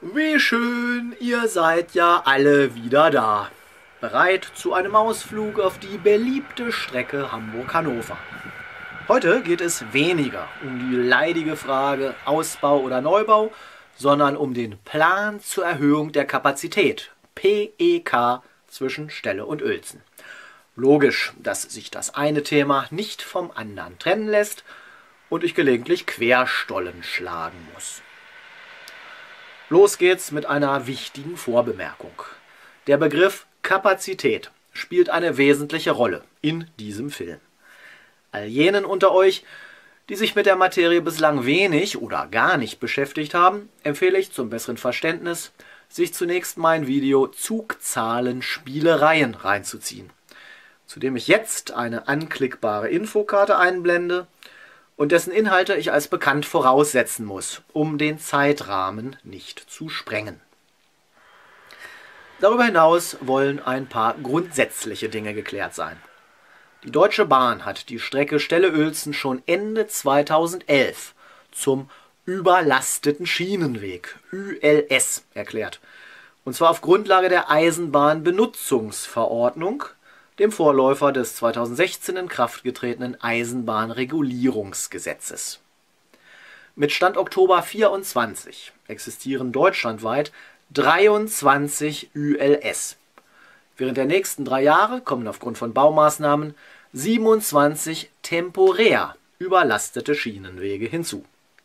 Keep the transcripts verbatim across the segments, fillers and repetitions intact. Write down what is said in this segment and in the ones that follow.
Wie schön, ihr seid ja alle wieder da. Bereit zu einem Ausflug auf die beliebte Strecke Hamburg-Hannover. Heute geht es weniger um die leidige Frage Ausbau oder Neubau, sondern um den Plan zur Erhöhung der Kapazität, P E K, zwischen Stelle und Uelzen. Logisch, dass sich das eine Thema nicht vom anderen trennen lässt und ich gelegentlich Querstollen schlagen muss. Los geht's mit einer wichtigen Vorbemerkung. Der Begriff Kapazität spielt eine wesentliche Rolle in diesem Film. All jenen unter euch, die sich mit der Materie bislang wenig oder gar nicht beschäftigt haben, empfehle ich zum besseren Verständnis, sich zunächst mein Video Zugzahlen Spielereien reinzuziehen, zu dem ich jetzt eine anklickbare Infokarte einblende und dessen Inhalte ich als bekannt voraussetzen muss, um den Zeitrahmen nicht zu sprengen. Darüber hinaus wollen ein paar grundsätzliche Dinge geklärt sein. Die Deutsche Bahn hat die Strecke Stelle-Uelzen schon Ende zweitausendelf zum überlasteten Schienenweg, Ü L S, erklärt. Und zwar auf Grundlage der Eisenbahnbenutzungsverordnung, dem Vorläufer des zweitausendsechzehn in Kraft getretenen Eisenbahnregulierungsgesetzes. Mit Stand Oktober vierundzwanzig existieren deutschlandweit dreiundzwanzig Ü L S. Während der nächsten drei Jahre kommen aufgrund von Baumaßnahmen siebenundzwanzig temporär überlastete Schienenwege hinzu.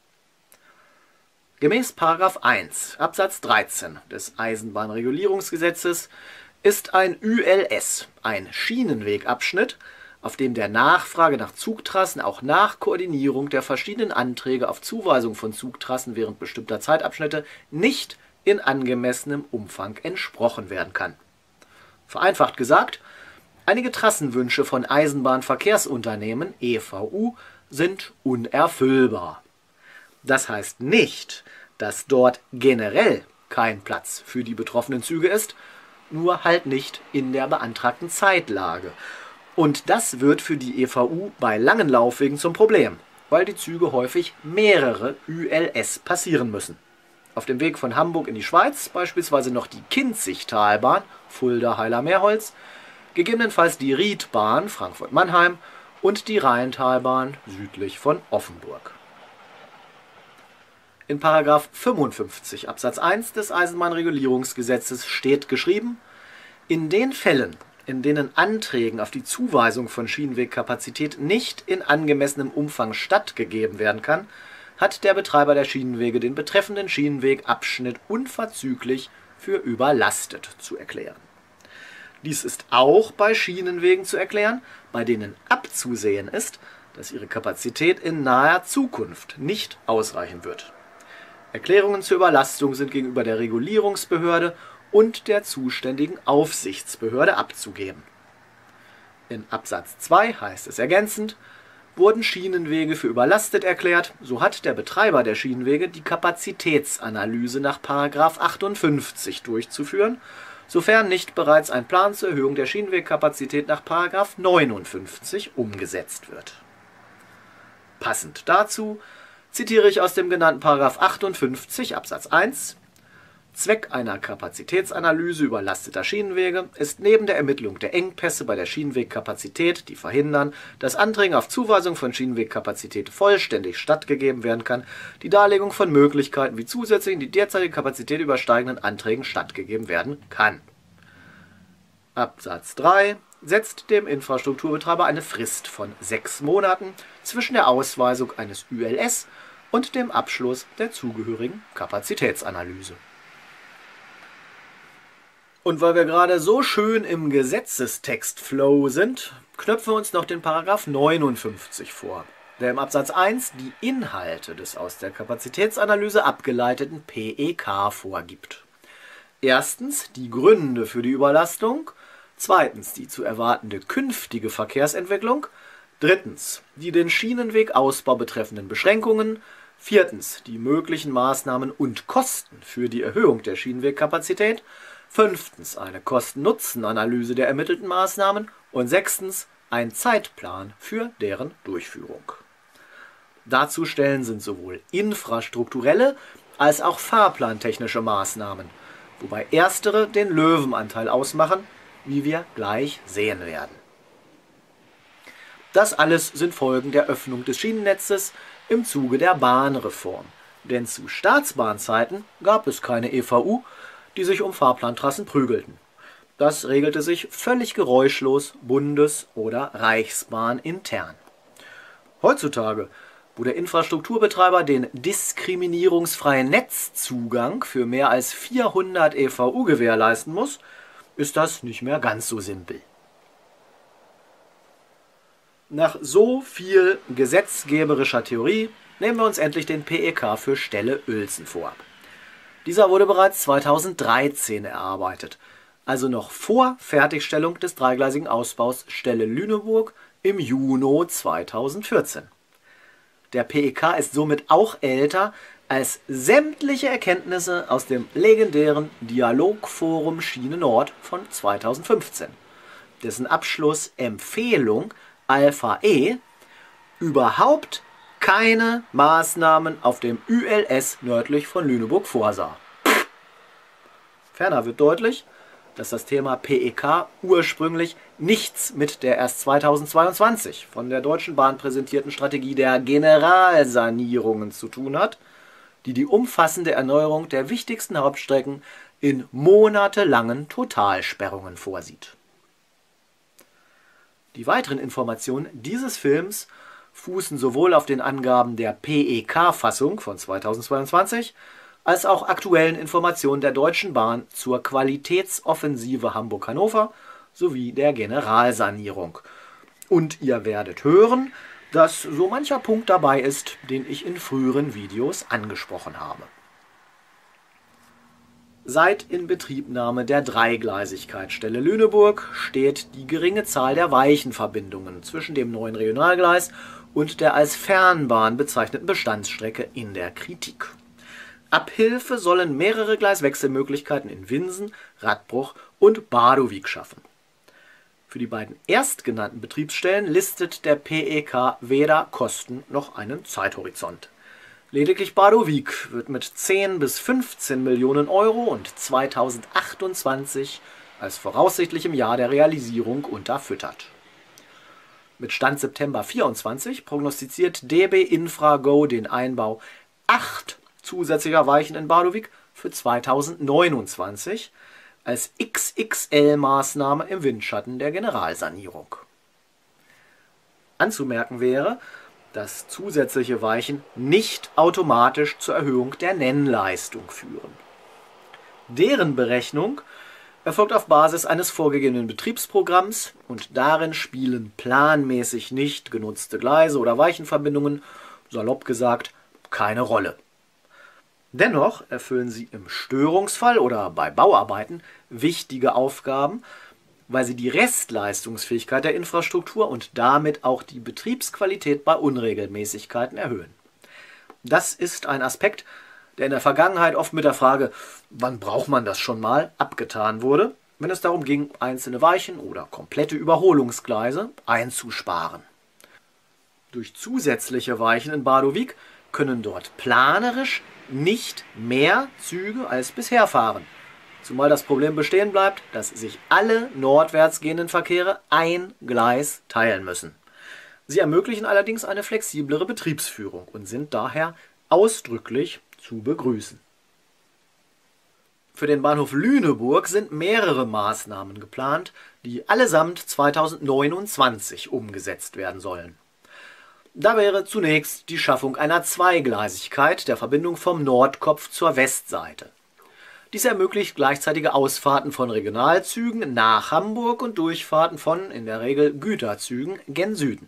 Gemäß Paragraph eins Absatz dreizehn des Eisenbahnregulierungsgesetzes ist ein Ü L S ein Schienenwegabschnitt, auf dem der Nachfrage nach Zugtrassen auch nach Koordinierung der verschiedenen Anträge auf Zuweisung von Zugtrassen während bestimmter Zeitabschnitte nicht in angemessenem Umfang entsprochen werden kann. Vereinfacht gesagt, einige Trassenwünsche von Eisenbahnverkehrsunternehmen, E V U, sind unerfüllbar. Das heißt nicht, dass dort generell kein Platz für die betroffenen Züge ist, nur halt nicht in der beantragten Zeitlage. Und das wird für die E V U bei langen Laufwegen zum Problem, weil die Züge häufig mehrere Ü L S passieren müssen. Auf dem Weg von Hamburg in die Schweiz beispielsweise noch die Kinzigtalbahn, Fulda-Heiler-Meerholz, gegebenenfalls die Riedbahn Frankfurt-Mannheim und die Rheintalbahn südlich von Offenburg. In Paragraph fünfundfünfzig Absatz eins des Eisenbahnregulierungsgesetzes steht geschrieben: In den Fällen, in denen Anträgen auf die Zuweisung von Schienenwegkapazität nicht in angemessenem Umfang stattgegeben werden kann, hat der Betreiber der Schienenwege den betreffenden Schienenwegabschnitt unverzüglich für überlastet zu erklären. Dies ist auch bei Schienenwegen zu erklären, bei denen abzusehen ist, dass ihre Kapazität in naher Zukunft nicht ausreichen wird. Erklärungen zur Überlastung sind gegenüber der Regulierungsbehörde und der zuständigen Aufsichtsbehörde abzugeben. In Absatz zwei heißt es ergänzend: Wurden Schienenwege für überlastet erklärt, so hat der Betreiber der Schienenwege die Kapazitätsanalyse nach Paragraph achtundfünfzig durchzuführen, sofern nicht bereits ein Plan zur Erhöhung der Schienenwegkapazität nach Paragraph neunundfünfzig umgesetzt wird. Passend dazu zitiere ich aus dem genannten Paragraph achtundfünfzig Absatz eins: Zweck einer Kapazitätsanalyse überlasteter Schienenwege ist neben der Ermittlung der Engpässe bei der Schienenwegkapazität, die verhindern, dass Anträgen auf Zuweisung von Schienenwegkapazität vollständig stattgegeben werden kann, die Darlegung von Möglichkeiten, wie zusätzlich in die derzeitige Kapazität übersteigenden Anträgen stattgegeben werden kann. Absatz drei setzt dem Infrastrukturbetreiber eine Frist von sechs Monaten zwischen der Ausweisung eines Ü L S und dem Abschluss der zugehörigen Kapazitätsanalyse. Und weil wir gerade so schön im Gesetzestextflow sind, knöpfen wir uns noch den Paragraph neunundfünfzig vor, der im Absatz eins die Inhalte des aus der Kapazitätsanalyse abgeleiteten P E K vorgibt. Erstens die Gründe für die Überlastung, zweitens die zu erwartende künftige Verkehrsentwicklung, drittens die den Schienenwegausbau betreffenden Beschränkungen, viertens die möglichen Maßnahmen und Kosten für die Erhöhung der Schienenwegkapazität, fünftens eine Kosten-Nutzen-Analyse der ermittelten Maßnahmen und sechstens ein Zeitplan für deren Durchführung. Darzustellen sind sowohl infrastrukturelle als auch fahrplantechnische Maßnahmen, wobei erstere den Löwenanteil ausmachen, wie wir gleich sehen werden. Das alles sind Folgen der Öffnung des Schienennetzes im Zuge der Bahnreform, denn zu Staatsbahnzeiten gab es keine E V U, die sich um Fahrplantrassen prügelten. Das regelte sich völlig geräuschlos bundes- oder Reichsbahn intern. Heutzutage, wo der Infrastrukturbetreiber den diskriminierungsfreien Netzzugang für mehr als vierhundert E V U gewährleisten muss, ist das nicht mehr ganz so simpel. Nach so viel gesetzgeberischer Theorie nehmen wir uns endlich den P E K für Stelle Uelzen vor. Dieser wurde bereits zweitausenddreizehn erarbeitet, also noch vor Fertigstellung des dreigleisigen Ausbaus Stelle Lüneburg im Juni zweitausendvierzehn. Der P E K ist somit auch älter als sämtliche Erkenntnisse aus dem legendären Dialogforum Schiene Nord von zweitausendfünfzehn, dessen Abschlussempfehlung Alpha E überhaupt keine Maßnahmen auf dem Ü L S nördlich von Lüneburg vorsah. Ferner wird deutlich, dass das Thema P E K ursprünglich nichts mit der erst zweitausendzweiundzwanzig von der Deutschen Bahn präsentierten Strategie der Generalsanierungen zu tun hat, die die umfassende Erneuerung der wichtigsten Hauptstrecken in monatelangen Totalsperrungen vorsieht. Die weiteren Informationen dieses Films fußen sowohl auf den Angaben der P E K-Fassung von zweitausendzweiundzwanzig als auch aktuellen Informationen der Deutschen Bahn zur Qualitätsoffensive Hamburg-Hannover sowie der Generalsanierung. Und ihr werdet hören, dass so mancher Punkt dabei ist, den ich in früheren Videos angesprochen habe. Seit Inbetriebnahme der Dreigleisigkeit Stelle Lüneburg steht die geringe Zahl der Weichenverbindungen zwischen dem neuen Regionalgleis und der als Fernbahn bezeichneten Bestandsstrecke in der Kritik. Abhilfe sollen mehrere Gleiswechselmöglichkeiten in Winsen, Radbruch und Badowik schaffen. Für die beiden erstgenannten Betriebsstellen listet der P E K weder Kosten noch einen Zeithorizont. Lediglich Badowik wird mit zehn bis fünfzehn Millionen Euro und zweitausendachtundzwanzig als voraussichtlichem Jahr der Realisierung unterfüttert. Mit Stand September vierundzwanzig prognostiziert D B Infrago den Einbau acht zusätzlicher Weichen in Badowik für zweitausendneunundzwanzig als X X L-Maßnahme im Windschatten der Generalsanierung. Anzumerken wäre, dass zusätzliche Weichen nicht automatisch zur Erhöhung der Nennleistung führen. Deren Berechnung erfolgt auf Basis eines vorgegebenen Betriebsprogramms und darin spielen planmäßig nicht genutzte Gleise oder Weichenverbindungen, salopp gesagt, keine Rolle. Dennoch erfüllen sie im Störungsfall oder bei Bauarbeiten wichtige Aufgaben, weil sie die Restleistungsfähigkeit der Infrastruktur und damit auch die Betriebsqualität bei Unregelmäßigkeiten erhöhen. Das ist ein Aspekt, der in der Vergangenheit oft mit der Frage, wann braucht man das schon mal, abgetan wurde, wenn es darum ging, einzelne Weichen oder komplette Überholungsgleise einzusparen. Durch zusätzliche Weichen in Badowik können dort planerisch nicht mehr Züge als bisher fahren, zumal das Problem bestehen bleibt, dass sich alle nordwärts gehenden Verkehre ein Gleis teilen müssen. Sie ermöglichen allerdings eine flexiblere Betriebsführung und sind daher ausdrücklich zu begrüßen. Für den Bahnhof Lüneburg sind mehrere Maßnahmen geplant, die allesamt zweitausendneunundzwanzig umgesetzt werden sollen. Da wäre zunächst die Schaffung einer Zweigleisigkeit der Verbindung vom Nordkopf zur Westseite. Dies ermöglicht gleichzeitige Ausfahrten von Regionalzügen nach Hamburg und Durchfahrten von, in der Regel, Güterzügen gen Süden.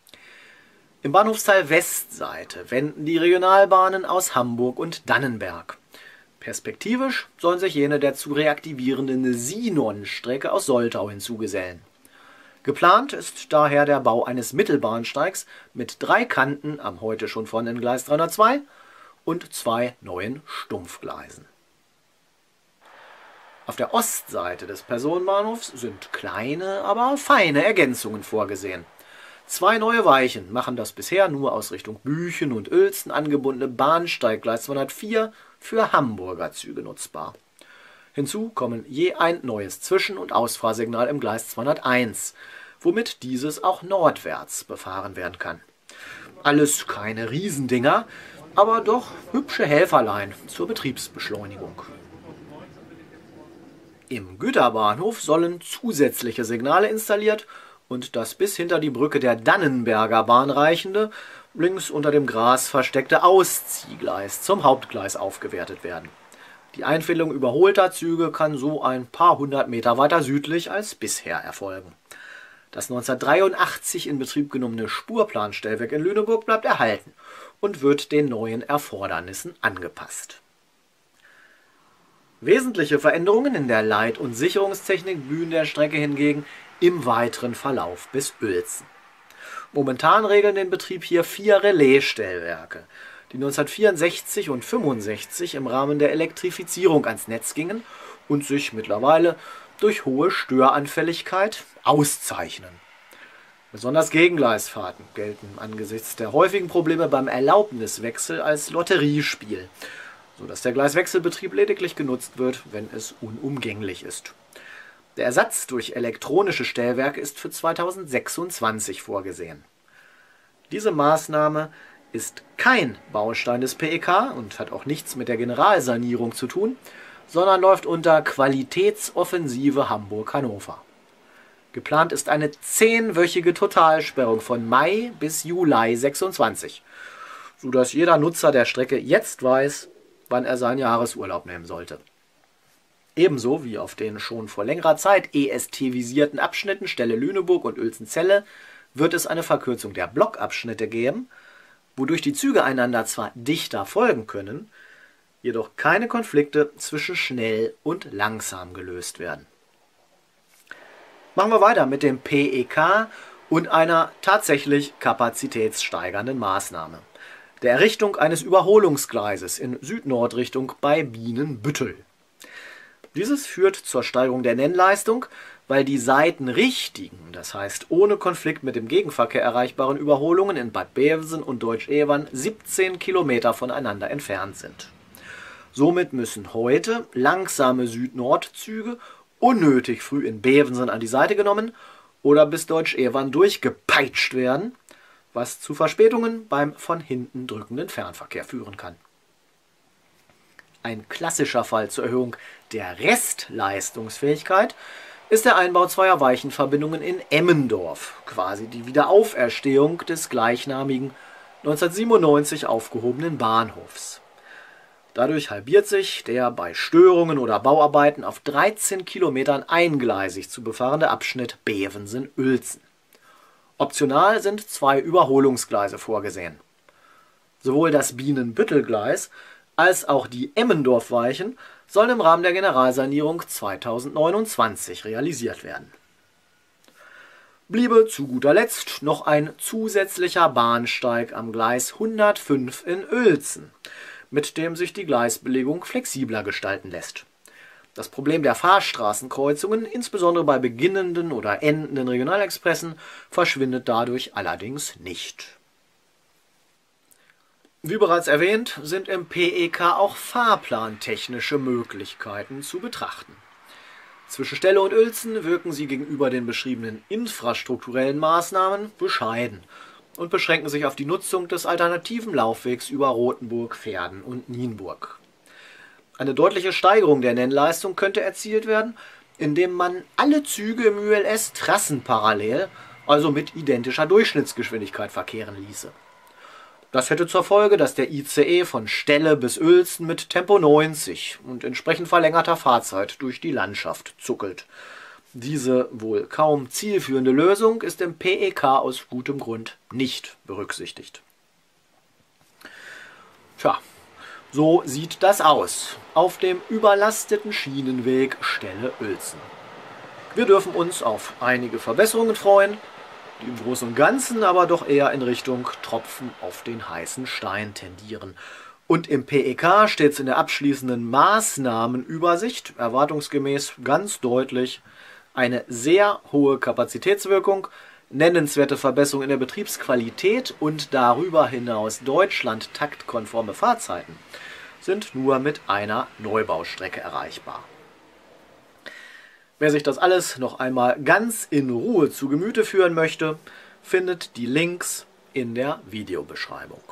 Im Bahnhofsteil Westseite wenden die Regionalbahnen aus Hamburg und Dannenberg. Perspektivisch sollen sich jene der zu reaktivierenden Sinon-Strecke aus Soltau hinzugesellen. Geplant ist daher der Bau eines Mittelbahnsteigs mit drei Kanten am heute schon vorhandenen Gleis dreihundertzwei und zwei neuen Stumpfgleisen. Auf der Ostseite des Personenbahnhofs sind kleine, aber feine Ergänzungen vorgesehen. Zwei neue Weichen machen das bisher nur aus Richtung Büchen und Uelzen angebundene Bahnsteiggleis zweihundertvier für Hamburger Züge nutzbar. Hinzu kommen je ein neues Zwischen- und Ausfahrsignal im Gleis zweihunderteins, womit dieses auch nordwärts befahren werden kann. Alles keine Riesendinger, aber doch hübsche Helferlein zur Betriebsbeschleunigung. Im Güterbahnhof sollen zusätzliche Signale installiert und das bis hinter die Brücke der Dannenberger Bahn reichende, links unter dem Gras versteckte Ausziehgleis zum Hauptgleis aufgewertet werden. Die Einfädelung überholter Züge kann so ein paar hundert Meter weiter südlich als bisher erfolgen. Das neunzehnhundertdreiundachtzig in Betrieb genommene Spurplanstellwerk in Lüneburg bleibt erhalten und wird den neuen Erfordernissen angepasst. Wesentliche Veränderungen in der Leit- und Sicherungstechnik blühen der Strecke hingegen im weiteren Verlauf bis Uelzen. Momentan regeln den Betrieb hier vier Relaisstellwerke, die neunzehnhundertvierundsechzig und fünfundsechzig im Rahmen der Elektrifizierung ans Netz gingen und sich mittlerweile durch hohe Störanfälligkeit auszeichnen. Besonders Gegengleisfahrten gelten angesichts der häufigen Probleme beim Erlaubniswechsel als Lotteriespiel, sodass der Gleiswechselbetrieb lediglich genutzt wird, wenn es unumgänglich ist. Der Ersatz durch elektronische Stellwerke ist für zweitausendsechsundzwanzig vorgesehen. Diese Maßnahme ist kein Baustein des P E K und hat auch nichts mit der Generalsanierung zu tun, sondern läuft unter Qualitätsoffensive Hamburg-Hannover. Geplant ist eine zehnwöchige Totalsperrung von Mai bis Juli sechsundzwanzig, sodass jeder Nutzer der Strecke jetzt weiß, wann er seinen Jahresurlaub nehmen sollte. Ebenso wie auf den schon vor längerer Zeit E S T-visierten Abschnitten Stelle Lüneburg und Uelzen-Celle wird es eine Verkürzung der Blockabschnitte geben, wodurch die Züge einander zwar dichter folgen können, jedoch keine Konflikte zwischen schnell und langsam gelöst werden. Machen wir weiter mit dem P E K und einer tatsächlich kapazitätssteigernden Maßnahme: der Errichtung eines Überholungsgleises in Süd-Nord-Richtung bei Bienenbüttel. Dieses führt zur Steigerung der Nennleistung, weil die seitenrichtigen, das heißt ohne Konflikt mit dem Gegenverkehr erreichbaren Überholungen in Bad Bevensen und Deutsch-Evern siebzehn Kilometer voneinander entfernt sind. Somit müssen heute langsame Süd-Nord-Züge unnötig früh in Bevensen an die Seite genommen oder bis Deutsch-Evern durchgepeitscht werden, was zu Verspätungen beim von hinten drückenden Fernverkehr führen kann. Ein klassischer Fall zur Erhöhung der Restleistungsfähigkeit ist der Einbau zweier Weichenverbindungen in Emmendorf, quasi die Wiederauferstehung des gleichnamigen neunzehnhundertsiebenundneunzig aufgehobenen Bahnhofs. Dadurch halbiert sich der bei Störungen oder Bauarbeiten auf dreizehn Kilometern eingleisig zu befahrende Abschnitt Bevensen-Uelzen. Optional sind zwei Überholungsgleise vorgesehen. Sowohl das Bienenbüttelgleis als auch die Emmendorf-Weichen sollen im Rahmen der Generalsanierung zweitausendneunundzwanzig realisiert werden. Bliebe zu guter Letzt noch ein zusätzlicher Bahnsteig am Gleis hundertfünf in Uelzen, mit dem sich die Gleisbelegung flexibler gestalten lässt. Das Problem der Fahrstraßenkreuzungen, insbesondere bei beginnenden oder endenden Regionalexpressen, verschwindet dadurch allerdings nicht. Wie bereits erwähnt, sind im P E K auch fahrplantechnische Möglichkeiten zu betrachten. Zwischen Stelle und Uelzen wirken sie gegenüber den beschriebenen infrastrukturellen Maßnahmen bescheiden und beschränken sich auf die Nutzung des alternativen Laufwegs über Rothenburg, Verden und Nienburg. Eine deutliche Steigerung der Nennleistung könnte erzielt werden, indem man alle Züge im Ü L S trassenparallel, also mit identischer Durchschnittsgeschwindigkeit, verkehren ließe. Das hätte zur Folge, dass der I C E von Stelle bis Uelzen mit Tempo neunzig und entsprechend verlängerter Fahrzeit durch die Landschaft zuckelt. Diese wohl kaum zielführende Lösung ist im P E K aus gutem Grund nicht berücksichtigt. Tja, so sieht das aus auf dem überlasteten Schienenweg Stelle Uelzen. Wir dürfen uns auf einige Verbesserungen freuen, die im Großen und Ganzen aber doch eher in Richtung Tropfen auf den heißen Stein tendieren. Und im P E K steht es in der abschließenden Maßnahmenübersicht erwartungsgemäß ganz deutlich: eine sehr hohe Kapazitätswirkung, Nennenswerte Verbesserungen in der Betriebsqualität und darüber hinaus Deutschland taktkonforme Fahrzeiten sind nur mit einer Neubaustrecke erreichbar. Wer sich das alles noch einmal ganz in Ruhe zu Gemüte führen möchte, findet die Links in der Videobeschreibung.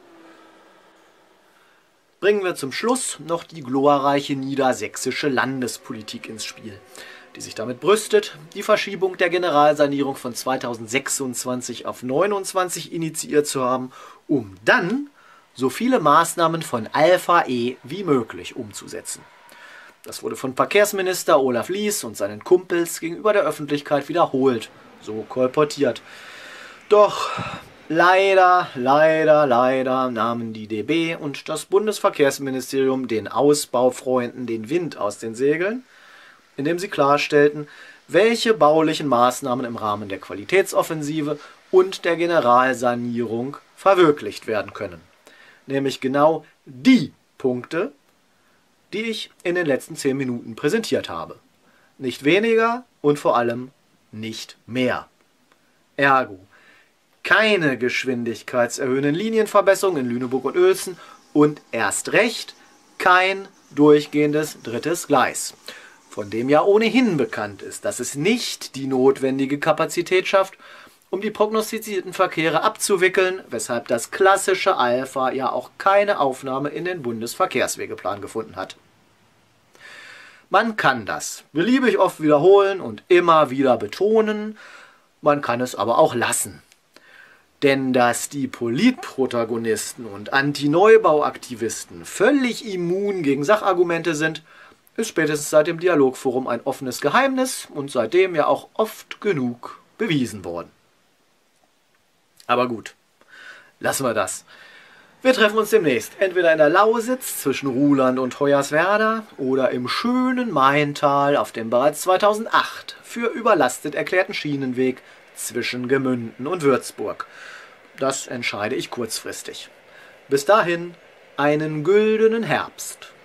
Bringen wir zum Schluss noch die glorreiche niedersächsische Landespolitik ins Spiel, die sich damit brüstet, die Verschiebung der Generalsanierung von zweitausendsechsundzwanzig auf neunundzwanzig initiiert zu haben, um dann so viele Maßnahmen von Alpha E wie möglich umzusetzen. Das wurde von Verkehrsminister Olaf Lies und seinen Kumpels gegenüber der Öffentlichkeit wiederholt, so kolportiert. Doch leider, leider, leider nahmen die D B und das Bundesverkehrsministerium den Ausbaufreunden den Wind aus den Segeln, indem sie klarstellten, welche baulichen Maßnahmen im Rahmen der Qualitätsoffensive und der Generalsanierung verwirklicht werden können. Nämlich genau die Punkte, die ich in den letzten zehn Minuten präsentiert habe. Nicht weniger und vor allem nicht mehr. Ergo, keine geschwindigkeitserhöhenden Linienverbesserungen in Lüneburg und Uelzen und erst recht kein durchgehendes drittes Gleis, von dem ja ohnehin bekannt ist, dass es nicht die notwendige Kapazität schafft, um die prognostizierten Verkehre abzuwickeln, weshalb das klassische Alpha ja auch keine Aufnahme in den Bundesverkehrswegeplan gefunden hat. Man kann das beliebig oft wiederholen und immer wieder betonen, man kann es aber auch lassen. Denn dass die Politprotagonisten und Anti-Neubau-Aktivisten völlig immun gegen Sachargumente sind, ist spätestens seit dem Dialogforum ein offenes Geheimnis und seitdem ja auch oft genug bewiesen worden. Aber gut, lassen wir das. Wir treffen uns demnächst entweder in der Lausitz zwischen Ruhland und Hoyerswerda oder im schönen Maintal auf dem bereits zweitausendacht für überlastet erklärten Schienenweg zwischen Gemünden und Würzburg. Das entscheide ich kurzfristig. Bis dahin einen güldenen Herbst.